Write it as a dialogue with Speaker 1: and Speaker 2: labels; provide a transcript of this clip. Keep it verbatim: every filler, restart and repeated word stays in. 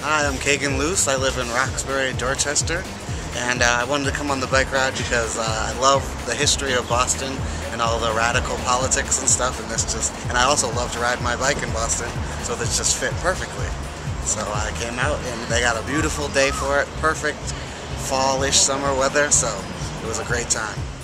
Speaker 1: Hi, I'm Kagan Luce. I live in Roxbury, Dorchester, and uh, I wanted to come on the bike ride because uh, I love the history of Boston and all the radical politics and stuff, and this just, and I also love to ride my bike in Boston, so this just fit perfectly. So I came out, and they got a beautiful day for it, perfect fall-ish summer weather, so it was a great time.